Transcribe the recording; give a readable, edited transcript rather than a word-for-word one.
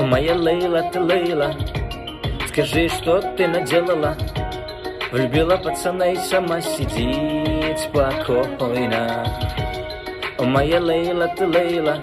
моя Лейла, ты Лейла, скажи, что ты наделала? Влюбила пацана и сама сидит спокойно. О, моя Лейла, ты Лейла,